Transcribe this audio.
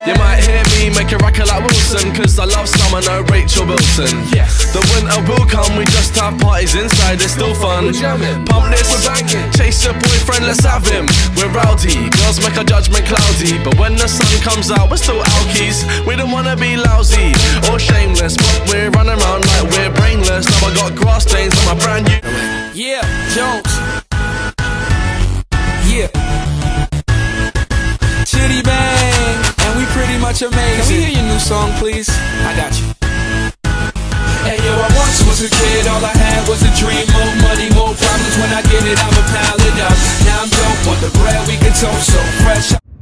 You might hear me make a record like Wilson, cause I love summer, no Rachel Wilson. Yes. The winter will come, we just have parties inside, it's still fun. We're jamming, pump this, we're banging. Chase your boyfriend, let's have him. We're rowdy, girls make our judgment cloudy, but when the sun comes out, we're still alkies. We don't wanna be lousy or shameless, but we're running around like we're brainless. Now I got grass stains on my brand new. Yeah, Jones. Yeah. Chitty bang, and we pretty much amazing. Can we hear your new song, please? I got you. Hey yo, I once was a kid, all I had was a dream. More money, more problems. When I get it, I'ma pile it up. Now I'm dope on the bread, we can toast so fresh.